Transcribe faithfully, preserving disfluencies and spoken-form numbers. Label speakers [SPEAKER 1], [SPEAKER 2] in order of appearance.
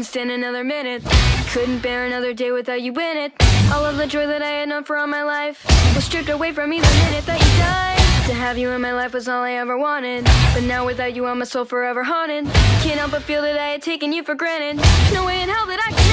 [SPEAKER 1] stand another minute. Couldn't bear another day without you in it. All of the joy that I had known for all my life was stripped away from me the minute that you died. To have you in my life was all I ever wanted, but now without you I'm my soul forever haunted. Can't help but feel that I had taken you for granted. There's no way in hell that I can